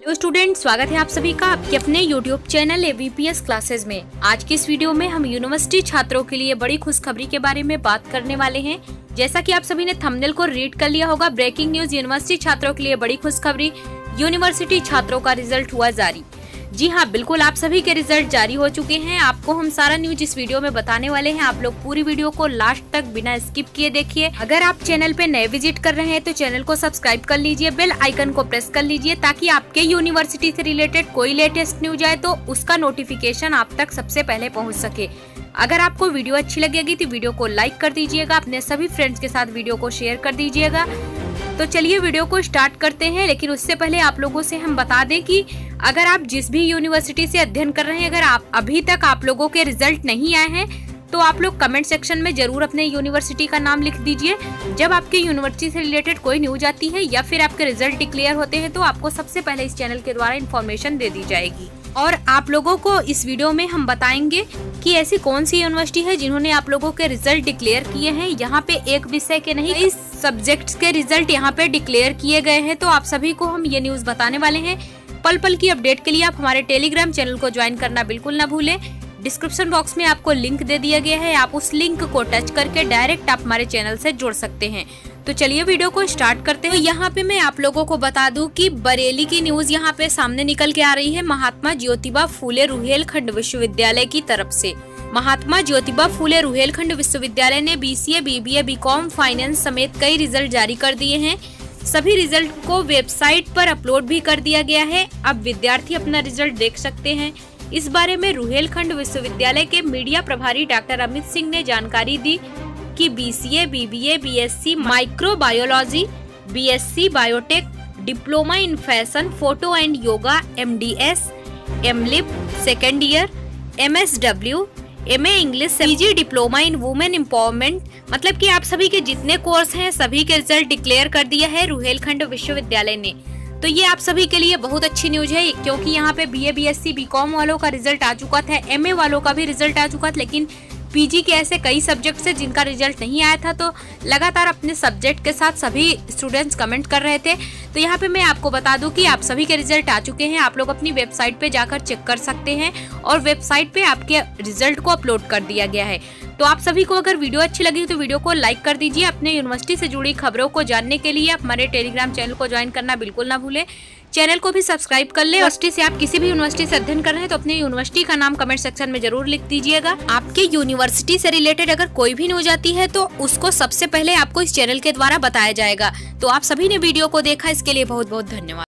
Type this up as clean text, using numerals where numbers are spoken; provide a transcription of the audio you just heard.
Hello student, स्वागत है आप सभी का आपके अपने यूट्यूब चैनल AVPS क्लासेस में। आज की इस वीडियो में हम यूनिवर्सिटी छात्रों के लिए बड़ी खुशखबरी के बारे में बात करने वाले हैं। जैसा कि आप सभी ने थंबनेल को रीड कर लिया होगा, ब्रेकिंग न्यूज, यूनिवर्सिटी छात्रों के लिए बड़ी खुशखबरी, यूनिवर्सिटी छात्रों का रिजल्ट हुआ जारी। जी हाँ, बिल्कुल आप सभी के रिजल्ट जारी हो चुके हैं। आपको हम सारा न्यूज इस वीडियो में बताने वाले हैं। आप लोग पूरी वीडियो को लास्ट तक बिना स्किप किए देखिए। अगर आप चैनल पे नए विजिट कर रहे हैं तो चैनल को सब्सक्राइब कर लीजिए, बेल आइकन को प्रेस कर लीजिए ताकि आपके यूनिवर्सिटी से रिलेटेड कोई लेटेस्ट न्यूज आए तो उसका नोटिफिकेशन आप तक सबसे पहले पहुँच सके। अगर आपको वीडियो अच्छी लगेगी तो वीडियो को लाइक कर दीजिएगा, अपने सभी फ्रेंड्स के साथ वीडियो को शेयर कर दीजिएगा। तो चलिए वीडियो को स्टार्ट करते हैं। लेकिन उससे पहले आप लोगों से हम बता दें कि अगर आप जिस भी यूनिवर्सिटी से अध्ययन कर रहे हैं, अगर आप अभी तक आप लोगों के रिजल्ट नहीं आए हैं तो आप लोग कमेंट सेक्शन में जरूर अपने यूनिवर्सिटी का नाम लिख दीजिए। जब आपके यूनिवर्सिटी से रिलेटेड कोई न्यूज आती है या फिर आपके रिजल्ट डिक्लेयर होते हैं तो आपको सबसे पहले इस चैनल के द्वारा इन्फॉर्मेशन दे दी जाएगी। और आप लोगों को इस वीडियो में हम बताएंगे कि ऐसी कौन सी यूनिवर्सिटी है जिन्होंने आप लोगों के रिजल्ट डिक्लेयर किए हैं। यहाँ पे एक विषय के नहीं, इस सब्जेक्ट्स के रिजल्ट यहाँ पे डिक्लेयर किए गए हैं। तो आप सभी को हम ये न्यूज बताने वाले हैं। पल पल की अपडेट के लिए आप हमारे टेलीग्राम चैनल को ज्वाइन करना बिल्कुल ना भूलें। डिस्क्रिप्शन बॉक्स में आपको लिंक दे दिया गया है, आप उस लिंक को टच करके डायरेक्ट आप हमारे चैनल से जुड़ सकते हैं। तो चलिए वीडियो को स्टार्ट करते हैं। यहाँ पे मैं आप लोगों को बता दूं कि बरेली की न्यूज यहाँ पे सामने निकल के आ रही है महात्मा ज्योतिबा फूले रुहेलखंड विश्वविद्यालय की तरफ से। महात्मा ज्योतिबा फूले रुहेलखंड विश्वविद्यालय ने BCA, BBA, BCom, फाइनेंस समेत कई रिजल्ट जारी कर दिए हैं। सभी रिजल्ट को वेबसाइट पर अपलोड भी कर दिया गया है। अब विद्यार्थी अपना रिजल्ट देख सकते हैं। इस बारे में रुहेलखंड विश्वविद्यालय के मीडिया प्रभारी डॉक्टर अमित सिंह ने जानकारी दी कि BCA, BBA, BSc microbiology, BSc biotech, diploma in fashion, photo and yoga, MDS, MLib second year, MSW, MA English, PG diploma in women empowerment, मतलब कि आप सभी के जितने कोर्स हैं सभी के रिजल्ट डिक्लेयर कर दिया है रुहेलखंड विश्वविद्यालय ने। तो ये आप सभी के लिए बहुत अच्छी न्यूज है, क्योंकि यहाँ पे BA, BSc, BCom वालों का रिजल्ट आ चुका था, MA वालों का भी रिजल्ट आ चुका था, लेकिन PG के ऐसे कई सब्जेक्ट है जिनका रिजल्ट नहीं आया था। तो लगातार अपने सब्जेक्ट के साथ सभी स्टूडेंट्स कमेंट कर रहे थे। तो यहाँ पे मैं आपको बता दूं कि आप सभी के रिजल्ट आ चुके हैं। आप लोग अपनी वेबसाइट पे जाकर चेक कर सकते हैं और वेबसाइट पे आपके रिजल्ट को अपलोड कर दिया गया है। तो आप सभी को अगर वीडियो अच्छी लगी तो वीडियो को लाइक कर दीजिए। अपने यूनिवर्सिटी से जुड़ी खबरों को जानने के लिए आप हमारे टेलीग्राम चैनल को ज्वाइन करना बिल्कुल ना भूलें। चैनल को भी सब्सक्राइब कर ले। यूनिवर्सिटी से आप किसी भी यूनिवर्सिटी से अध्ययन कर रहे हैं तो अपनी यूनिवर्सिटी का नाम कमेंट सेक्शन में जरूर लिख दीजिएगा। आपके यूनिवर्सिटी से रिलेटेड अगर कोई भी न्यूज आती है तो उसको सबसे पहले आपको इस चैनल के द्वारा बताया जाएगा। तो आप सभी ने वीडियो को देखा, इसके लिए बहुत बहुत धन्यवाद।